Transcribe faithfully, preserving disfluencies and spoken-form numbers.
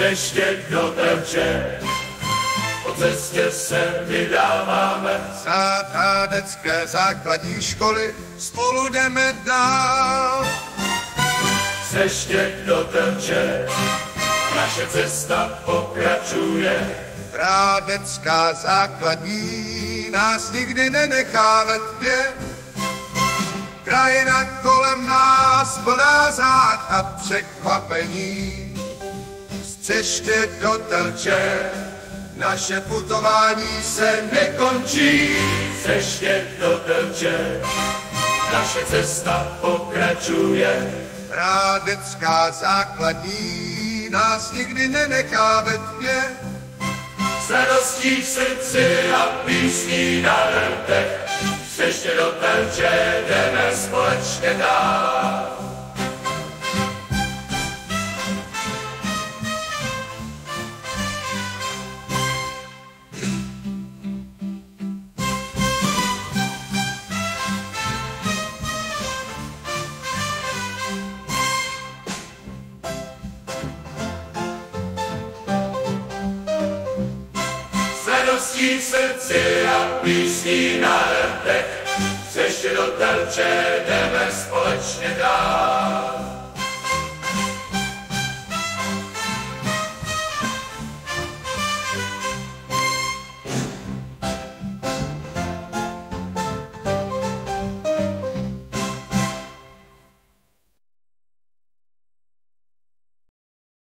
Ještě do Terče, po cestě se vydáváme. Za tádecké základní školy spolu jdeme dál. Ještě do Terče, naše cesta pokračuje. Rádecká základní nás nikdy nenechá ve tmě. Krajina kolem nás plná zád a překvapení. Z cestě do Terče naše putování se nekončí. Ještě do Terče, naše cesta pokračuje. Rádecká základní nás nikdy nenechá ve tmě. S radostí v srdci a písní na rtech, ještě do Terče jdeme společně dál. Radostí v srdci a písní na rtech, ještě do Terče jdeme společně dál.